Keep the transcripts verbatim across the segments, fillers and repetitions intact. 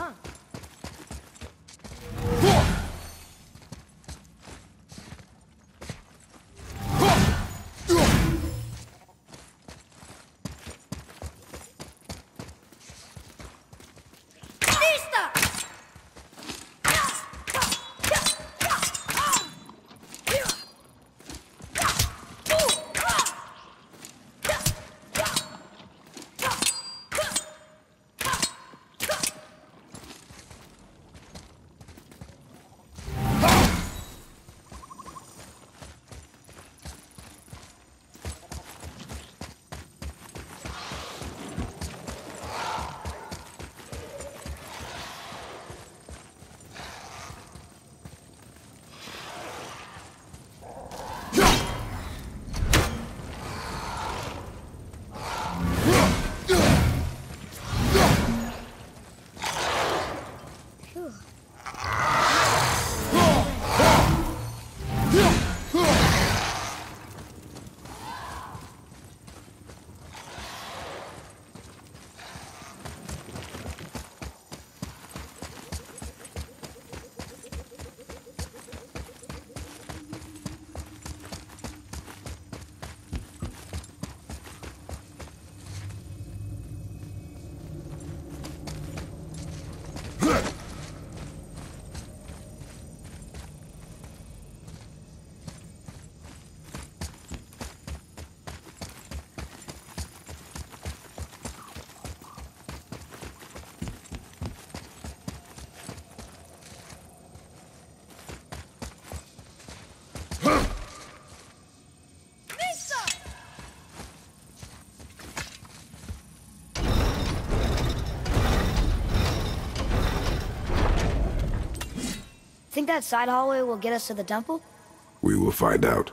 Huh. Think that side hallway will get us to the temple? We will find out.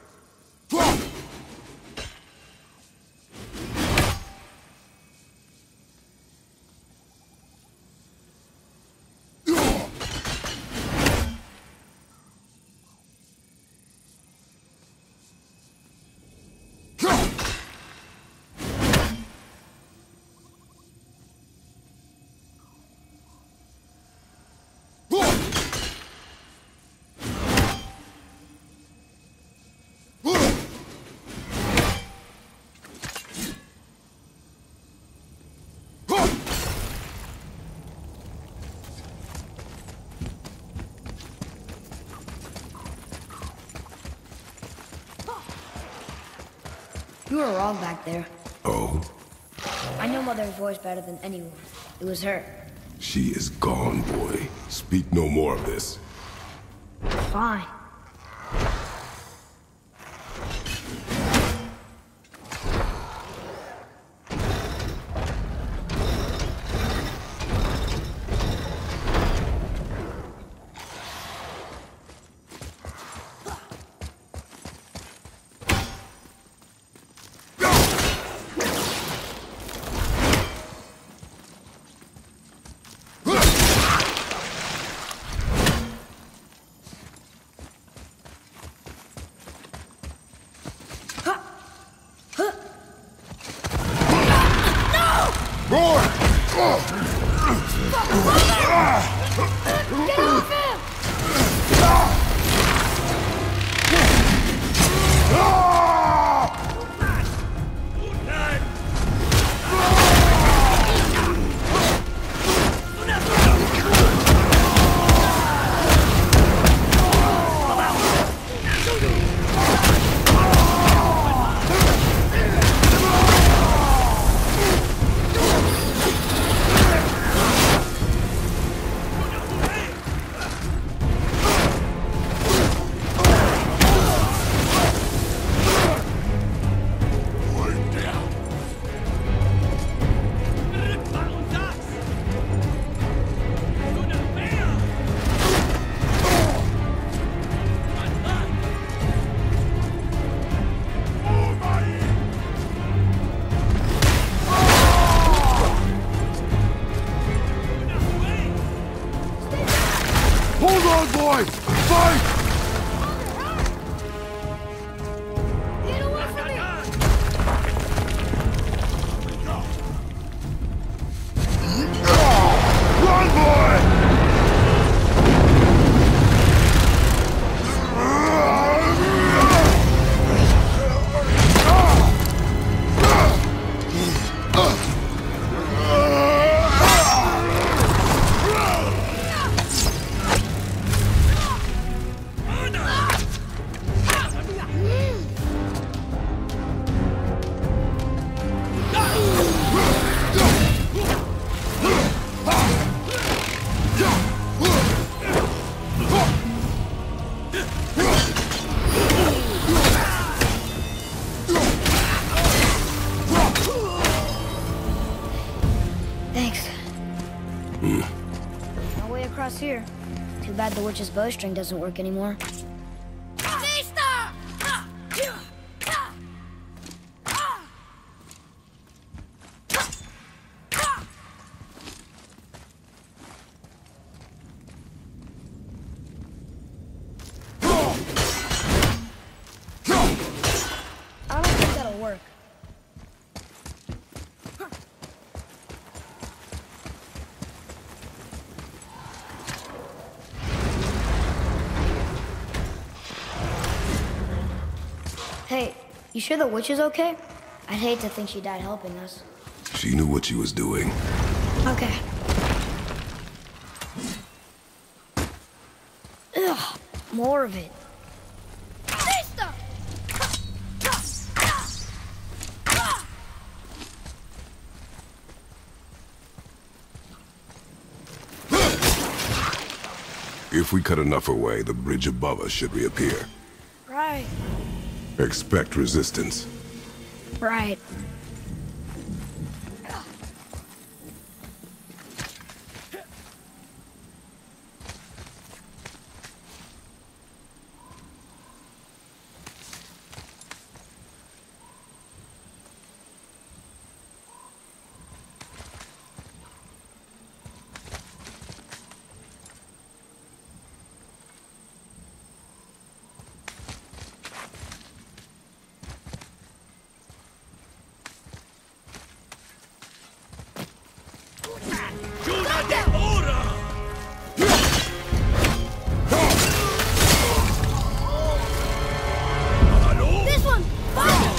You were wrong back there. Oh? I know Mother's voice better than anyone. It was her. She is gone, boy. Speak no more of this. Fine. Run, boy! across here. Too bad the witch's bowstring doesn't work anymore. I don't think that'll work. Hey, you sure the witch is okay? I'd hate to think she died helping us. She knew what she was doing. Okay. Ugh, more of it. If we cut enough away, the bridge above us should reappear. Right. Expect resistance. Right. This one! Fire!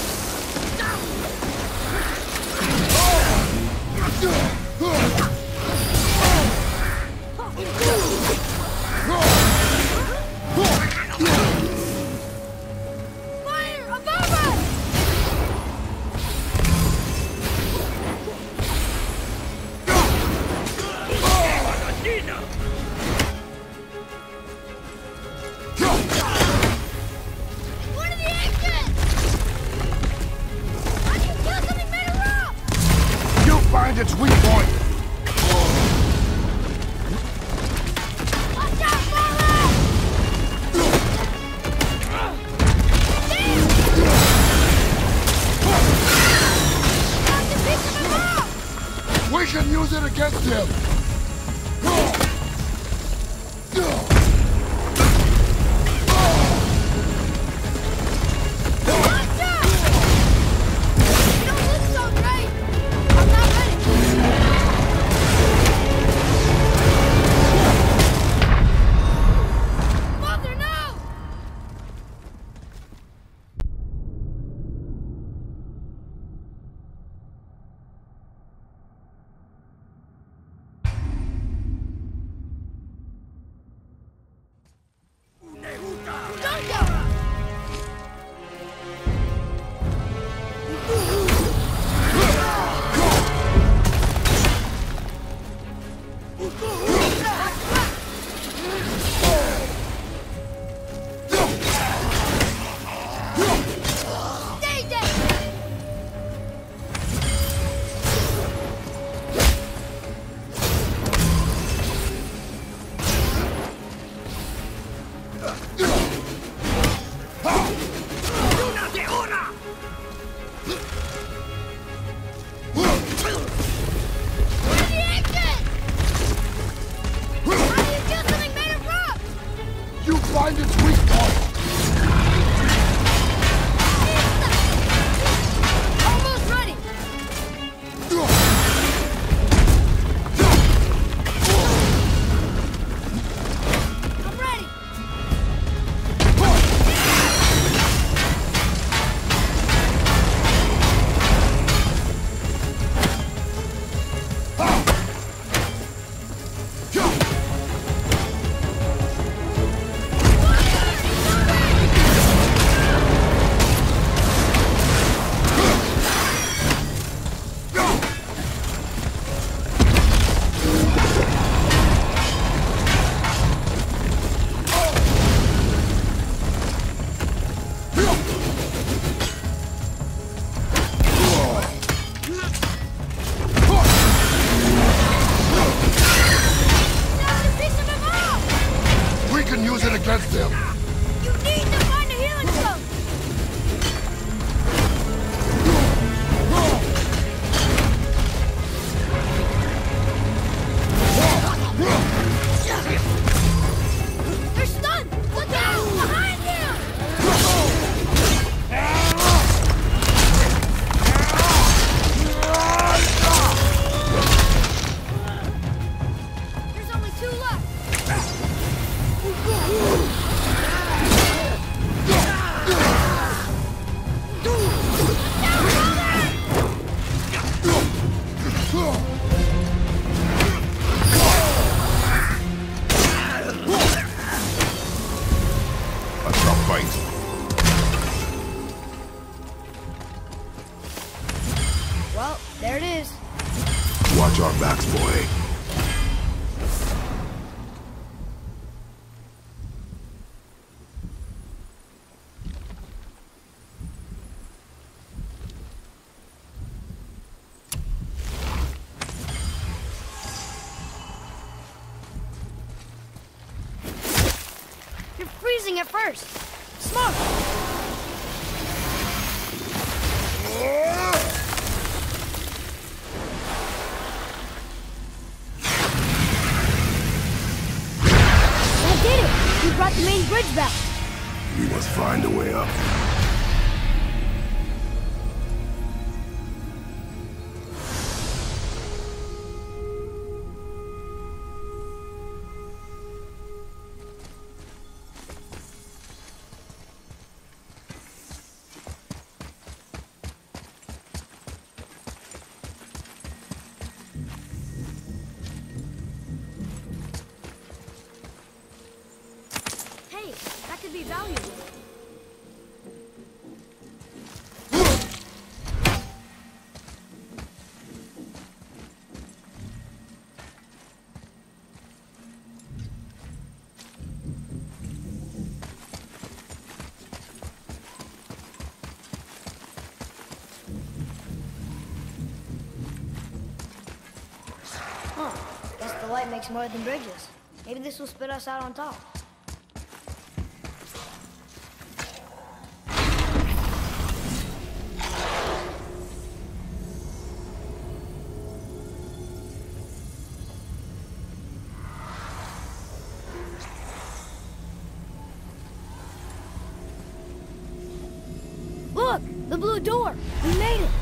Fire! Above us! One of the exits! How do you kill something made of rock? You find its weak point. Watch out, Marla! Got the piece of it off! We can use it against him. Watch out! You don't look so great. I'm not ready. Mother, no! freezing at first. Smart. That did it! We brought the main bridge back. We must find a way up. Hey, that could be valuable. Huh. Guess the light makes more than bridges. Maybe this will spit us out on top. Look! The blue door! We made it!